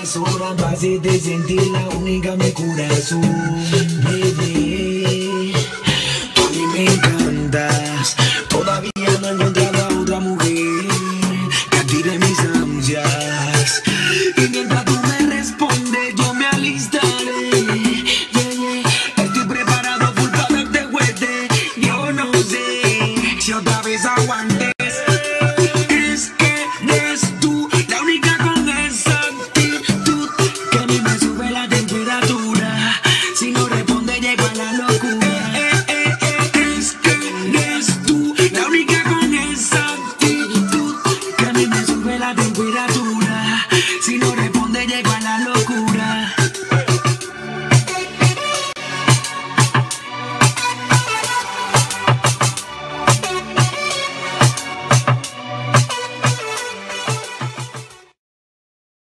me sobran bases de sentir la única mi corazón. Bebé, tú a mí me encantas. Todavía no he encontrado a otra mujer que atire mis ansias. Y mientras